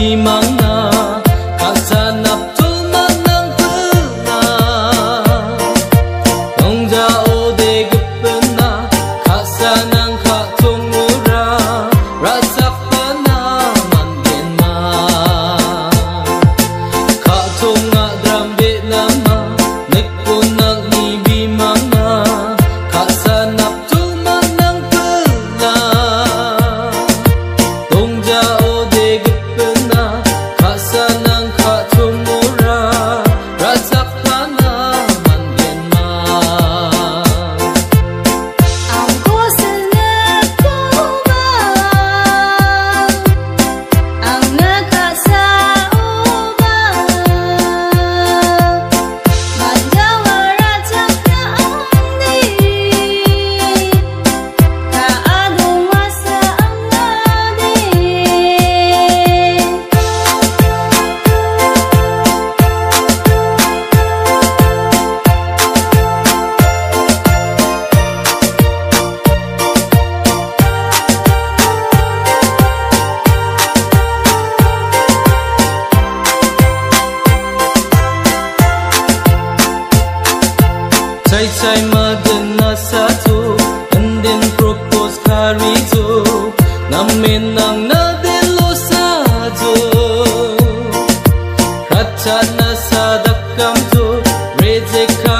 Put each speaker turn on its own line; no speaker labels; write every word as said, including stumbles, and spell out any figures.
bimang na kasanap tulman ng puna nung jao de gupen na kasanang katungura rasak pa naman din ma katunga drambe nama nagpunang ni bimang na kasanap tulman ng puna nung jao de gupen na kasanang katungura rasak pa naman din ma
ang kusanap ko ba ang nakasao ba manjawaratsak na ang di kaadong masa ang nadi
Say-say madana sa to and then propose kari to namin ang nadelo sa to Racha na sa dakam to reject